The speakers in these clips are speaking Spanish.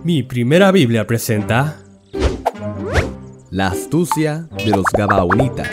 Mi primera Biblia presenta la astucia de los Gabaonitas.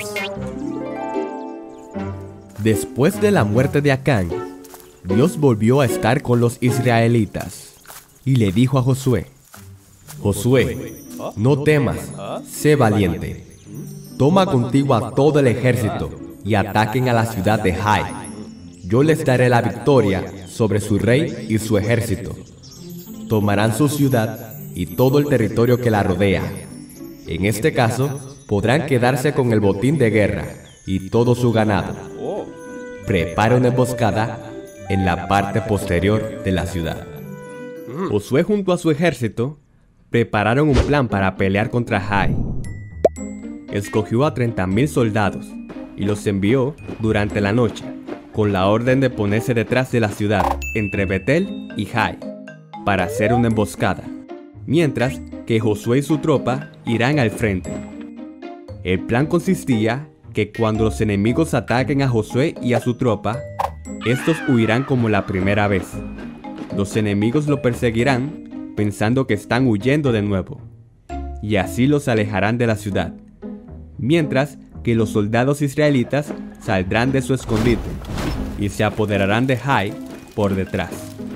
Después de la muerte de Acán, Dios volvió a estar con los israelitas y le dijo a Josué: Josué, no temas, sé valiente. Toma contigo a todo el ejército y ataquen a la ciudad de Jai. Yo les daré la victoria sobre su rey y su ejército. Tomarán su ciudad y todo el territorio que la rodea. En este caso, podrán quedarse con el botín de guerra y todo su ganado. Prepara una emboscada en la parte posterior de la ciudad. Josué junto a su ejército prepararon un plan para pelear contra Jai. Escogió a 30,000 soldados y los envió durante la noche, con la orden de ponerse detrás de la ciudad, entre Betel y Jai, para hacer una emboscada, mientras que Josué y su tropa irán al frente. El plan consistía que cuando los enemigos ataquen a Josué y a su tropa, estos huirán como la primera vez. Los enemigos lo perseguirán pensando que están huyendo de nuevo, y así los alejarán de la ciudad, mientras que los soldados israelitas saldrán de su escondite y se apoderarán de Jai por detrás.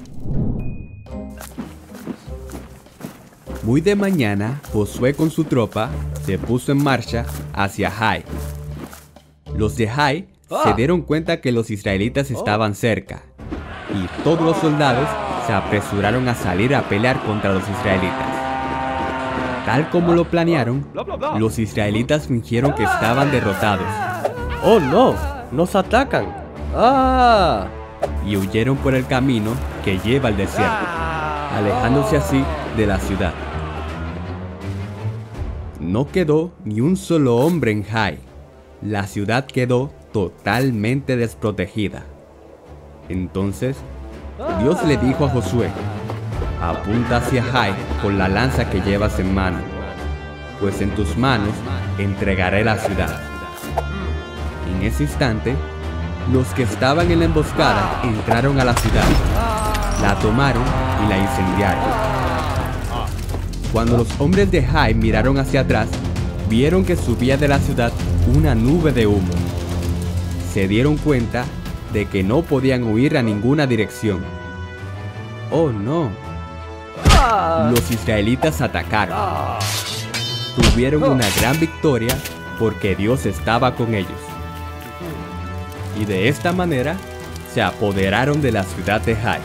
Muy de mañana, Josué con su tropa se puso en marcha hacia Jai. Los de Jai se dieron cuenta que los israelitas estaban cerca, y todos los soldados se apresuraron a salir a pelear contra los israelitas. Tal como lo planearon, los israelitas fingieron que estaban derrotados. ¡Oh no! ¡Nos atacan! ¡Ah! Y huyeron por el camino que lleva al desierto, alejándose así de la ciudad. No quedó ni un solo hombre en Jai. La ciudad quedó totalmente desprotegida. Entonces, Dios le dijo a Josué: apunta hacia Jai con la lanza que llevas en mano, pues en tus manos entregaré la ciudad. En ese instante, los que estaban en la emboscada entraron a la ciudad, la tomaron y la incendiaron. Cuando los hombres de Jai miraron hacia atrás, vieron que subía de la ciudad una nube de humo. Se dieron cuenta de que no podían huir a ninguna dirección. ¡Oh no! Los israelitas atacaron. Tuvieron una gran victoria porque Dios estaba con ellos. Y de esta manera se apoderaron de la ciudad de Jai.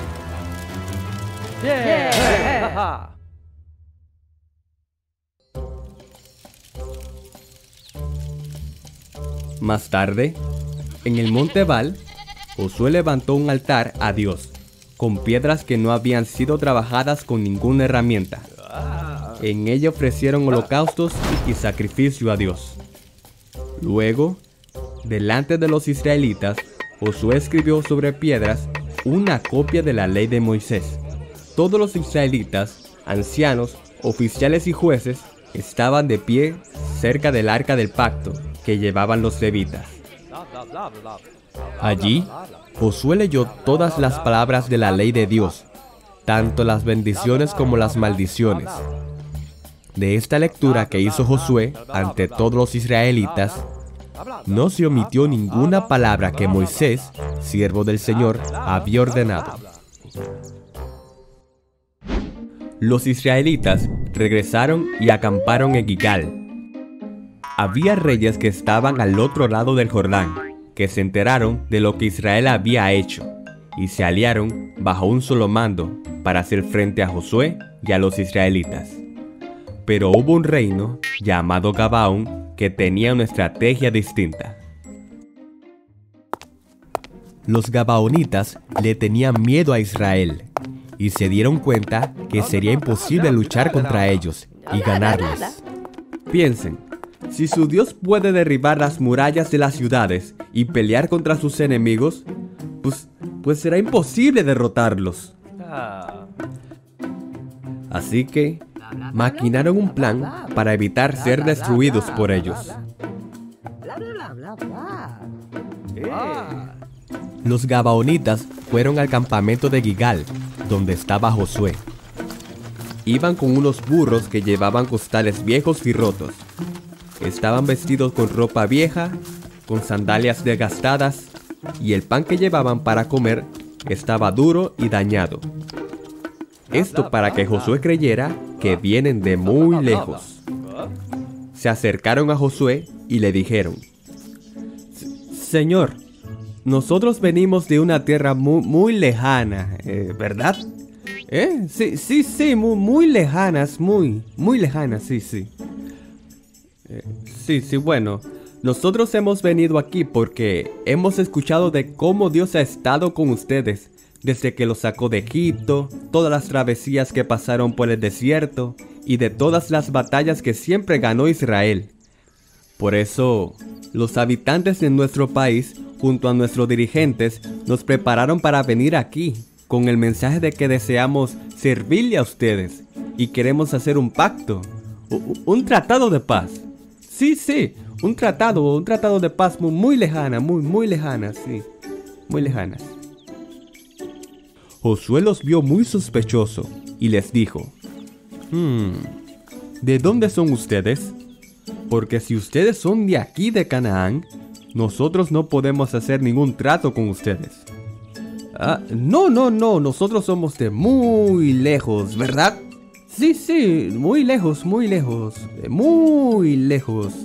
Más tarde, en el monte Ebal, Josué levantó un altar a Dios, con piedras que no habían sido trabajadas con ninguna herramienta. En ella ofrecieron holocaustos y sacrificio a Dios. Luego, delante de los israelitas, Josué escribió sobre piedras una copia de la ley de Moisés. Todos los israelitas, ancianos, oficiales y jueces, estaban de pie cerca del arca del pacto que llevaban los levitas. Allí, Josué leyó todas las palabras de la ley de Dios, tanto las bendiciones como las maldiciones. De esta lectura que hizo Josué ante todos los israelitas, no se omitió ninguna palabra que Moisés, siervo del Señor, había ordenado. Los israelitas regresaron y acamparon en Gilgal. Había reyes que estaban al otro lado del Jordán, que se enteraron de lo que Israel había hecho, y se aliaron bajo un solo mando para hacer frente a Josué y a los israelitas. Pero hubo un reino llamado Gabaón que tenía una estrategia distinta. Los Gabaonitas le tenían miedo a Israel, y se dieron cuenta que sería imposible luchar contra ellos y ganarles. Piensen, si su Dios puede derribar las murallas de las ciudades y pelear contra sus enemigos, pues será imposible derrotarlos. Así que maquinaron un plan para evitar ser destruidos por ellos. Los Gabaonitas fueron al campamento de Gilgal, donde estaba Josué. Iban con unos burros que llevaban costales viejos y rotos. Estaban vestidos con ropa vieja, con sandalias desgastadas, y el pan que llevaban para comer estaba duro y dañado. Esto para que Josué creyera que vienen de muy lejos. Se acercaron a Josué y le dijeron: Señor, nosotros venimos de una tierra muy lejana, ¿verdad? Sí, muy lejanas, muy lejanas, sí. Sí, bueno, nosotros hemos venido aquí porque hemos escuchado de cómo Dios ha estado con ustedes desde que los sacó de Egipto, todas las travesías que pasaron por el desierto y de todas las batallas que siempre ganó Israel. Por eso, los habitantes de nuestro país, junto a nuestros dirigentes, nos prepararon para venir aquí, con el mensaje de que deseamos servirle a ustedes y queremos hacer un pacto, un tratado de paz. Sí, un tratado de paz muy lejana, muy lejanas, sí, muy lejanas. Josué los vio muy sospechoso y les dijo: ¿De dónde son ustedes? Porque si ustedes son de aquí de Canaán, nosotros no podemos hacer ningún trato con ustedes. No, nosotros somos de muy lejos, ¿verdad? Sí, muy lejos. ¿Muy lejos? Muy lejos,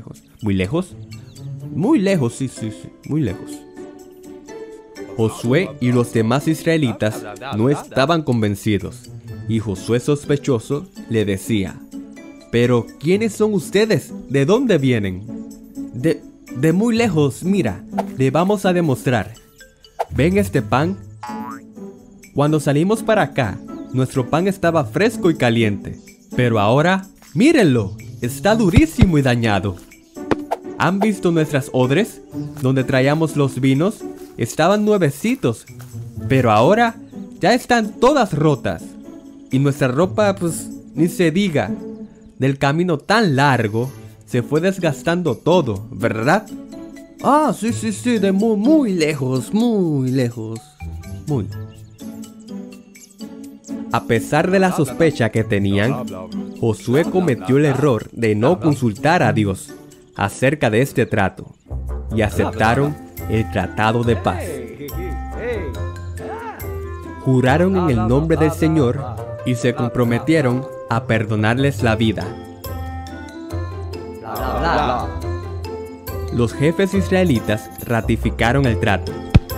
sí, muy lejos. Josué y los demás israelitas no estaban convencidos, y Josué sospechoso le decía: ¿Pero quiénes son ustedes? ¿De dónde vienen? De muy lejos, mira, le vamos a demostrar. ¿Ven este pan? Cuando salimos para acá, nuestro pan estaba fresco y caliente, pero ahora, mírenlo, está durísimo y dañado. ¿Han visto nuestras odres, donde traíamos los vinos? Estaban nuevecitos, pero ahora ya están todas rotas. Y nuestra ropa, pues, ni se diga. Del camino tan largo, se fue desgastando todo, ¿verdad? Sí, de muy lejos. A pesar de la sospecha que tenían, Josué cometió el error de no consultar a Dios acerca de este trato, y aceptaron el tratado de paz. Juraron en el nombre del Señor y se comprometieron a perdonarles la vida. Los jefes israelitas ratificaron el trato.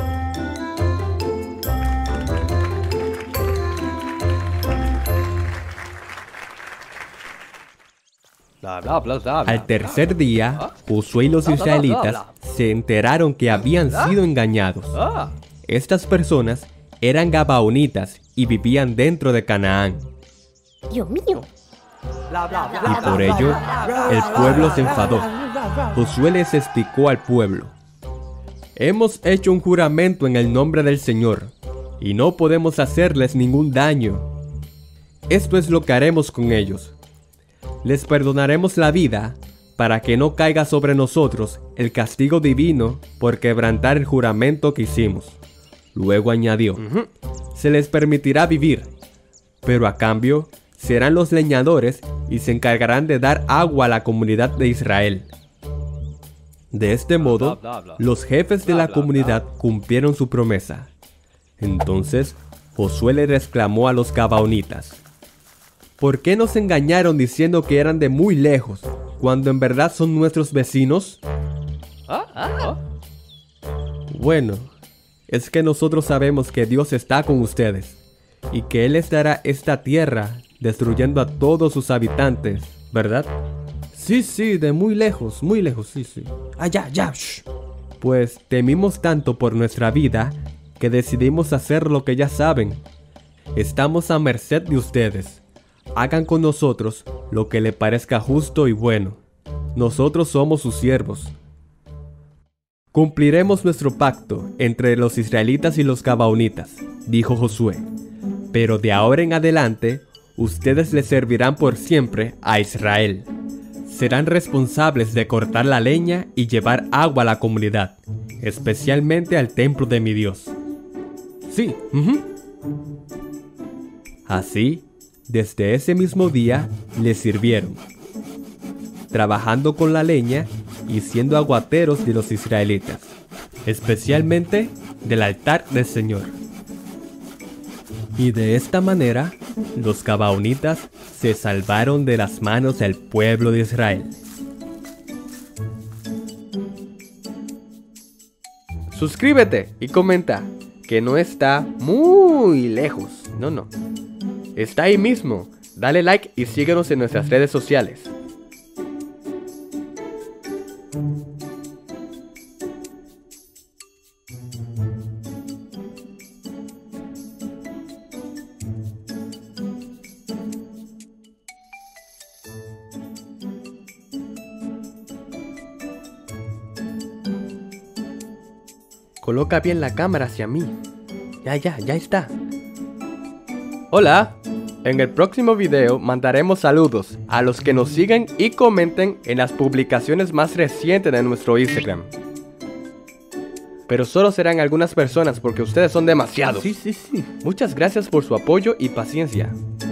Al tercer día, Josué y los israelitas se enteraron que habían sido engañados. Estas personas eran gabaonitas y vivían dentro de Canaán. Dios mío. Y por ello, el pueblo se enfadó. Josué les explicó al pueblo: hemos hecho un juramento en el nombre del Señor, y no podemos hacerles ningún daño. Esto es lo que haremos con ellos. Les perdonaremos la vida para que no caiga sobre nosotros el castigo divino por quebrantar el juramento que hicimos. Luego añadió: se les permitirá vivir, pero a cambio serán los leñadores y se encargarán de dar agua a la comunidad de Israel. De este modo, los jefes de la comunidad cumplieron su promesa. Entonces, Josué le exclamó a los gabaonitas: ¿por qué nos engañaron diciendo que eran de muy lejos, cuando en verdad son nuestros vecinos? Bueno, es que nosotros sabemos que Dios está con ustedes, y que Él les dará esta tierra, destruyendo a todos sus habitantes, ¿verdad? Sí, de muy lejos, sí. Ya. Pues temimos tanto por nuestra vida, que decidimos hacer lo que ya saben. Estamos a merced de ustedes. Hagan con nosotros lo que le parezca justo y bueno. Nosotros somos sus siervos. Cumpliremos nuestro pacto entre los israelitas y los gabaonitas, dijo Josué. Pero de ahora en adelante, ustedes le servirán por siempre a Israel. Serán responsables de cortar la leña y llevar agua a la comunidad, especialmente al templo de mi Dios. Sí. Así, Desde ese mismo día les sirvieron, trabajando con la leña y siendo aguateros de los israelitas, especialmente del altar del Señor. Y de esta manera, los gabaonitas se salvaron de las manos del pueblo de Israel. Suscríbete y comenta, que no está muy lejos. No. Está ahí mismo. Dale like y síguenos en nuestras redes sociales. Coloca bien la cámara hacia mí. Ya está. Hola. En el próximo video mandaremos saludos a los que nos siguen y comenten en las publicaciones más recientes de nuestro Instagram. Pero solo serán algunas personas porque ustedes son demasiados. Sí. Muchas gracias por su apoyo y paciencia.